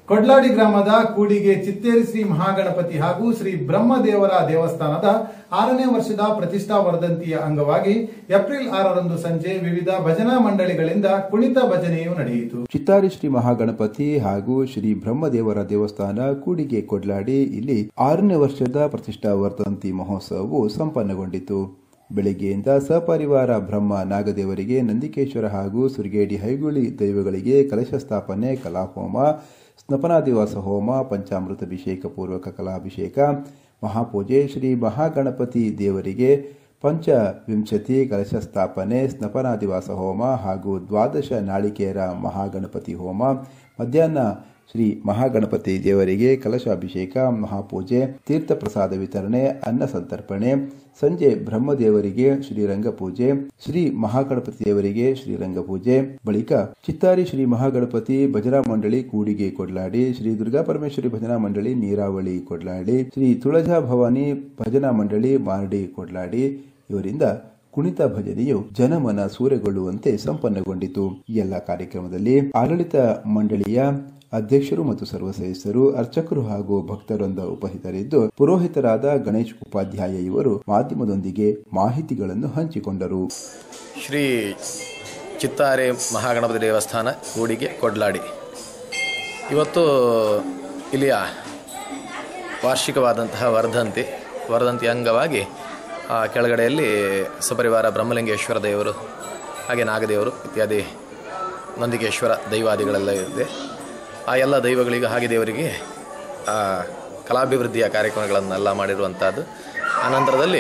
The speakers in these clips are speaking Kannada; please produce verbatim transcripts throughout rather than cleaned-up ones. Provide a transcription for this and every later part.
ಕೊಡ್ಲಾಡಿ ಗ್ರಾಮದ ಕೂಡಿಗೆ ಚಿತ್ತೇರಿ ಶ್ರೀ ಮಹಾಗಣಪತಿ ಹಾಗೂ ಶ್ರೀ ಬ್ರಹ್ಮದೇವರ ದೇವಸ್ಥಾನದ ಆರನೇ ವರ್ಷದ ಪ್ರತಿಷ್ಠಾ ವರ್ಧಂತಿಯ ಅಂಗವಾಗಿ ಏಪ್ರಿಲ್ ಆರರಂದು ಸಂಜೆ ವಿವಿಧ ಭಜನಾ ಮಂಡಳಿಗಳಿಂದ ಕುಣಿತ ಭಜನೆಯು ನಡೆಯಿತು. ಚಿತ್ತಾರಿ ಶ್ರೀ ಮಹಾಗಣಪತಿ ಹಾಗೂ ಶ್ರೀ ಬ್ರಹ್ಮದೇವರ ದೇವಸ್ಥಾನ ಕೂಡಿಗೆ ಕೊಡ್ಲಾಡಿ ಇಲ್ಲಿ ಆರನೇ ವರ್ಷದ ಪ್ರತಿಷ್ಠಾ ವರ್ಧಂತಿ ಮಹೋತ್ಸವವು ಸಂಪನ್ನಗೊಂಡಿತು. ಬೆಳಗ್ಗೆಯಿಂದ ಸಪರಿವಾರ ಬ್ರಹ್ಮ ನಾಗದೇವರಿಗೆ, ನಂದಿಕೇಶ್ವರ ಹಾಗೂ ಸುರಗೇಡಿ ಹೈಗುಳಿ ದೈವಗಳಿಗೆ ಕಲಶ ಸ್ಥಾಪನೆ, ಕಲಾಹೋಮ, ಸ್ನಪನಾದಿವಾಸ ಹೋಮ, ಪಂಚಾಮೃತಾಭಿಷೇಕ ಪೂರ್ವಕ ಕಲಾಭಿಷೇಕ, ಮಹಾಪೂಜೆ, ಶ್ರೀ ಮಹಾಗಣಪತಿ ದೇವರಿಗೆ ಪಂಚವಿಂಶತಿ ಕಲಶ ಸ್ಥಾಪನೆ, ಸ್ನಪನಾದಿವಾಸ ಹೋಮ ಹಾಗೂ ದ್ವಾದಶ ನಾಳಿಕೇರ ಮಹಾಗಣಪತಿ ಹೋಮ, ಮಧ್ಯಾಹ್ನ ಶ್ರೀ ಮಹಾಗಣಪತಿ ದೇವರಿಗೆ ಕಲಶಾಭಿಷೇಕ, ಮಹಾಪೂಜೆ, ತೀರ್ಥ ಪ್ರಸಾದ ವಿತರಣೆ, ಅನ್ನ ಸಂತರ್ಪಣೆ, ಸಂಜೆ ಬ್ರಹ್ಮದೇವರಿಗೆ ಶ್ರೀರಂಗ ಪೂಜೆ, ಶ್ರೀ ಮಹಾಗಣಪತಿ ದೇವರಿಗೆ ಶ್ರೀರಂಗ ಪೂಜೆ, ಬಳಿಕ ಚಿತ್ತಾರಿ ಶ್ರೀ ಮಹಾಗಣಪತಿ ಭಜನಾ ಮಂಡಳಿ ಕೂಡಿಗೆ ಕೊಡ್ಲಾಡಿ, ಶ್ರೀ ದುರ್ಗಾ ಪರಮೇಶ್ವರಿ ಭಜನಾ ಮಂಡಳಿ ನೀರಾವಳಿ ಕೊಡ್ಲಾಡಿ, ಶ್ರೀ ತುಳಜಾ ಭವಾನಿ ಭಜನಾ ಮಂಡಳಿ ಮಾರಡಿ ಕೊಡ್ಲಾಡಿ ಇವರಿಂದ ಕುಣಿತ ಭಜನೆಯು ಜನಮನ ಸೂರೆಗೊಳ್ಳುವಂತೆ ಸಂಪನ್ನಗೊಂಡಿತು. ಈ ಎಲ್ಲ ಕಾರ್ಯಕ್ರಮದಲ್ಲಿ ಆಡಳಿತ ಮಂಡಳಿಯ ಅಧ್ಯಕ್ಷರು ಮತ್ತು ಸರ್ವ ಸದಸ್ಯರು, ಅರ್ಚಕರು ಹಾಗೂ ಭಕ್ತರೊಂದ ಉಪಸ್ಥಿತರಿದ್ದು, ಪುರೋಹಿತರಾದ ಗಣೇಶ್ ಉಪಾಧ್ಯಾಯ ಇವರು ಮಾಧ್ಯಮದೊಂದಿಗೆ ಮಾಹಿತಿಗಳನ್ನು ಹಂಚಿಕೊಂಡರು. ಶ್ರೀ ಚಿತ್ತಾರಿ ಮಹಾಗಣಪತಿ ದೇವಸ್ಥಾನ ಕೂಡಿಗೆ ಕೊಡ್ಲಾಡಿ ಇವತ್ತು ಇಲ್ಲಿಯ ವಾರ್ಷಿಕವಾದಂತಹ ವರ್ಧಂತಿ ವರ್ಧಂತಿ ಅಂಗವಾಗಿ ಕೆಳಗಡೆಯಲ್ಲಿ ಸಪರಿವಾರ ಬ್ರಹ್ಮಲಿಂಗೇಶ್ವರ ದೇವರು, ಹಾಗೆ ನಾಗದೇವರು ಇತ್ಯಾದಿ ನಂದಿಕೇಶ್ವರ ದೈವಾದಿಗಳೆಲ್ಲ ಇದೆ. ಆ ಎಲ್ಲ ದೈವಗಳಿಗೆ ಹಾಗೆ ದೇವರಿಗೆ ಕಲಾಭಿವೃದ್ಧಿಯ ಕಾರ್ಯಕ್ರಮಗಳನ್ನೆಲ್ಲ ಮಾಡಿರುವಂಥದ್ದು. ಆನಂತರದಲ್ಲಿ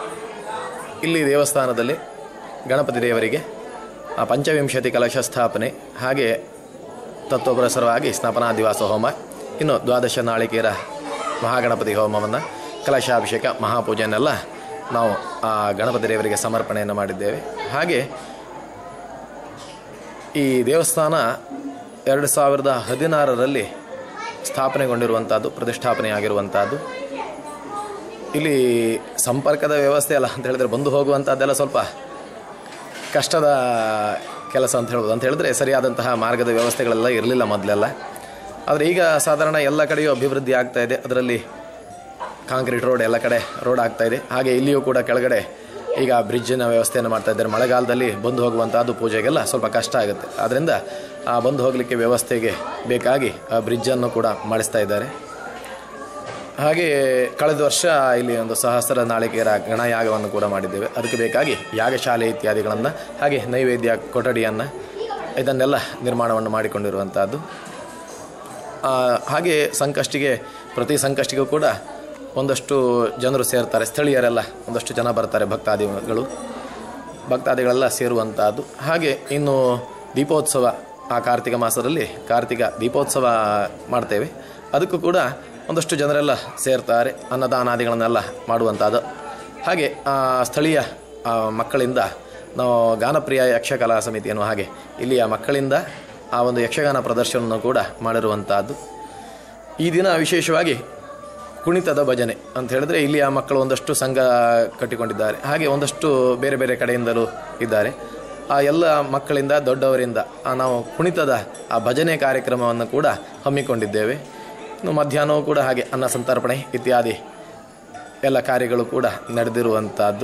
ಇಲ್ಲಿ ದೇವಸ್ಥಾನದಲ್ಲಿ ಗಣಪತಿ ದೇವರಿಗೆ ಪಂಚವಿಂಶತಿ ಕಲಶ ಸ್ಥಾಪನೆ, ಹಾಗೆ ತತ್ವಪುರಸರವಾಗಿ ಸ್ನಾಪನಾದಿವಾಸ ಹೋಮ, ಇನ್ನು ದ್ವಾದಶ ನಾಳಿಕೇರ ಮಹಾಗಣಪತಿ ಹೋಮವನ್ನು, ಕಲಶಾಭಿಷೇಕ, ಮಹಾಪೂಜೆಯನ್ನೆಲ್ಲ ನಾವು ಆ ಗಣಪತಿ ದೇವರಿಗೆ ಸಮರ್ಪಣೆಯನ್ನು ಮಾಡಿದ್ದೇವೆ. ಹಾಗೆ ಈ ದೇವಸ್ಥಾನ ಎರಡು ಸಾವಿರದ ಹದಿನಾರರಲ್ಲಿ ಸ್ಥಾಪನೆಗೊಂಡಿರುವಂಥದ್ದು, ಪ್ರತಿಷ್ಠಾಪನೆಯಾಗಿರುವಂಥದ್ದು. ಇಲ್ಲಿ ಸಂಪರ್ಕದ ವ್ಯವಸ್ಥೆ ಅಲ್ಲ ಅಂತ ಹೇಳಿದ್ರೆ, ಬಂದು ಹೋಗುವಂಥದ್ದೆಲ್ಲ ಸ್ವಲ್ಪ ಕಷ್ಟದ ಕೆಲಸ ಅಂತ ಹೇಳ್ಬೋದು. ಅಂತ ಹೇಳಿದ್ರೆ ಸರಿಯಾದಂತಹ ಮಾರ್ಗದ ವ್ಯವಸ್ಥೆಗಳೆಲ್ಲ ಇರಲಿಲ್ಲ ಮೊದಲೆಲ್ಲ. ಆದರೆ ಈಗ ಸಾಧಾರಣ ಎಲ್ಲ ಕಡೆಯೂ ಅಭಿವೃದ್ಧಿ ಆಗ್ತಾ ಇದೆ. ಅದರಲ್ಲಿ ಕಾಂಕ್ರೀಟ್ ರೋಡ್ ಎಲ್ಲ ಕಡೆ ರೋಡ್ ಆಗ್ತಾ ಇದೆ. ಹಾಗೆ ಇಲ್ಲಿಯೂ ಕೂಡ ಕೆಳಗಡೆ ಈಗ ಬ್ರಿಡ್ಜಿನ ವ್ಯವಸ್ಥೆಯನ್ನು ಮಾಡ್ತಾ ಇದ್ದಾರೆ. ಮಳೆಗಾಲದಲ್ಲಿ ಬಂದು ಹೋಗುವಂಥದ್ದು ಪೂಜೆಗೆಲ್ಲ ಸ್ವಲ್ಪ ಕಷ್ಟ ಆಗುತ್ತೆ. ಆದ್ದರಿಂದ ಆ ಬಂದು ಹೋಗಲಿಕ್ಕೆ ವ್ಯವಸ್ಥೆಗೆ ಬೇಕಾಗಿ ಆ ಬ್ರಿಡ್ಜನ್ನು ಕೂಡ ಮಾಡಿಸ್ತಾ ಇದ್ದಾರೆ. ಹಾಗೆ ಕಳೆದ ವರ್ಷ ಇಲ್ಲಿ ಒಂದು ಸಹಸ್ರ ನಾಳಿಕೇರ ಗಣಯಾಗವನ್ನು ಕೂಡ ಮಾಡಿದ್ದೇವೆ. ಅದಕ್ಕೆ ಬೇಕಾಗಿ ಯಾಗಶಾಲೆ ಇತ್ಯಾದಿಗಳನ್ನು, ಹಾಗೆ ನೈವೇದ್ಯ ಕೊಠಡಿಯನ್ನು, ಇದನ್ನೆಲ್ಲ ನಿರ್ಮಾಣವನ್ನು ಮಾಡಿಕೊಂಡಿರುವಂಥದ್ದು. ಹಾಗೆ ಸಂಕಷ್ಟಿಗೆ, ಪ್ರತಿ ಸಂಕಷ್ಟಿಗೂ ಕೂಡ ಒಂದಷ್ಟು ಜನರು ಸೇರ್ತಾರೆ, ಸ್ಥಳೀಯರೆಲ್ಲ ಒಂದಷ್ಟು ಜನ ಬರ್ತಾರೆ, ಭಕ್ತಾದಿಗಳು ಭಕ್ತಾದಿಗಳೆಲ್ಲ ಸೇರುವಂಥದ್ದು. ಹಾಗೆ ಇನ್ನು ದೀಪೋತ್ಸವ, ಆ ಕಾರ್ತಿಕ ಮಾಸದಲ್ಲಿ ಕಾರ್ತಿಕ ದೀಪೋತ್ಸವ ಮಾಡ್ತೇವೆ. ಅದಕ್ಕೂ ಕೂಡ ಒಂದಷ್ಟು ಜನರೆಲ್ಲ ಸೇರ್ತಾರೆ, ಅನ್ನದಾನಾದಿಗಳನ್ನೆಲ್ಲ ಮಾಡುವಂಥದ್ದು. ಹಾಗೆ ಸ್ಥಳೀಯ ಮಕ್ಕಳಿಂದ ನಾವು ಗಾನಪ್ರಿಯ ಯಕ್ಷಕಲಾ ಸಮಿತಿಯನ್ನು, ಹಾಗೆ ಇಲ್ಲಿಯ ಮಕ್ಕಳಿಂದ ಆ ಒಂದು ಯಕ್ಷಗಾನ ಪ್ರದರ್ಶನವನ್ನು ಕೂಡ ಮಾಡಿರುವಂಥದ್ದು. ಈ ದಿನ ವಿಶೇಷವಾಗಿ ಕುಣಿತದ ಭಜನೆ ಅಂತ ಹೇಳಿದ್ರೆ, ಇಲ್ಲಿಯ ಮಕ್ಕಳು ಒಂದಷ್ಟು ಸಂಘ ಕಟ್ಟಿಕೊಂಡಿದ್ದಾರೆ. ಹಾಗೆ ಒಂದಷ್ಟು ಬೇರೆ ಬೇರೆ ಕಡೆಯಿಂದಲೂ ಇದ್ದಾರೆ. ಆ ಎಲ್ಲ ಮಕ್ಕಳಿಂದ, ದೊಡ್ಡವರಿಂದ ನಾವು ಕುಣಿತದ ಆ ಭಜನೆ ಕಾರ್ಯಕ್ರಮವನ್ನು ಕೂಡ ಹಮ್ಮಿಕೊಂಡಿದ್ದೇವೆ. ಇನ್ನು ಮಧ್ಯಾಹ್ನವೂ ಕೂಡ ಹಾಗೆ ಅನ್ನ ಸಂತರ್ಪಣೆ ಇತ್ಯಾದಿ ಎಲ್ಲ ಕಾರ್ಯಗಳು ಕೂಡ ನಡೆದಿರುವಂಥದ್ದು.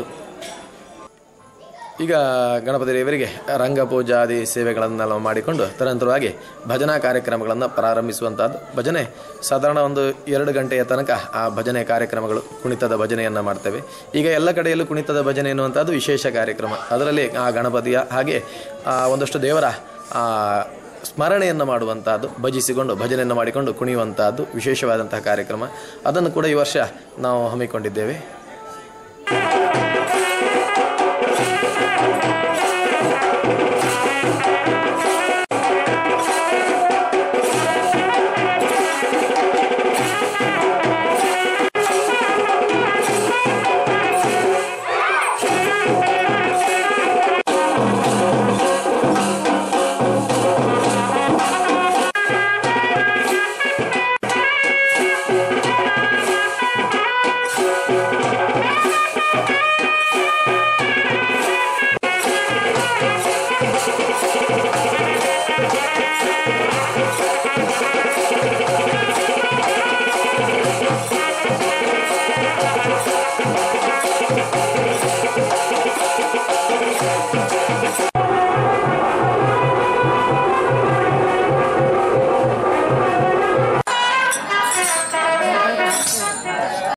ಈಗ ಗಣಪತಿ ದೇವರಿಗೆ ರಂಗಪೂಜಾದಿ ಸೇವೆಗಳನ್ನೆಲ್ಲ ಮಾಡಿಕೊಂಡು ತದನಂತರವಾಗಿ ಭಜನಾ ಕಾರ್ಯಕ್ರಮಗಳನ್ನು ಪ್ರಾರಂಭಿಸುವಂಥದ್ದು. ಭಜನೆ ಸಾಧಾರಣ ಒಂದು ಎರಡು ಗಂಟೆಯ ತನಕ ಆ ಭಜನೆ ಕಾರ್ಯಕ್ರಮಗಳು, ಕುಣಿತದ ಭಜನೆಯನ್ನು ಮಾಡ್ತೇವೆ. ಈಗ ಎಲ್ಲ ಕಡೆಯಲ್ಲೂ ಕುಣಿತದ ಭಜನೆ ಎನ್ನುವಂಥದ್ದು ವಿಶೇಷ ಕಾರ್ಯಕ್ರಮ. ಅದರಲ್ಲಿ ಆ ಗಣಪತಿಯ ಹಾಗೆ ಒಂದಷ್ಟು ದೇವರ ಸ್ಮರಣೆಯನ್ನು ಮಾಡುವಂಥದ್ದು, ಭಜಿಸಿಕೊಂಡು ಭಜನೆಯನ್ನು ಮಾಡಿಕೊಂಡು ಕುಣಿಯುವಂಥದ್ದು ವಿಶೇಷವಾದಂತಹ ಕಾರ್ಯಕ್ರಮ. ಅದನ್ನು ಕೂಡ ಈ ವರ್ಷ ನಾವು ಹಮ್ಮಿಕೊಂಡಿದ್ದೇವೆ.